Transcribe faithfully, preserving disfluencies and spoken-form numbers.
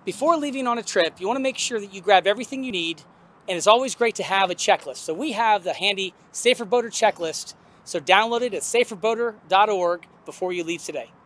Before leaving on a trip, you want to make sure that you grab everything you need, and it's always great to have a checklist. So we have the handy SaferBoater checklist, so download it at safer boater dot org before you leave today.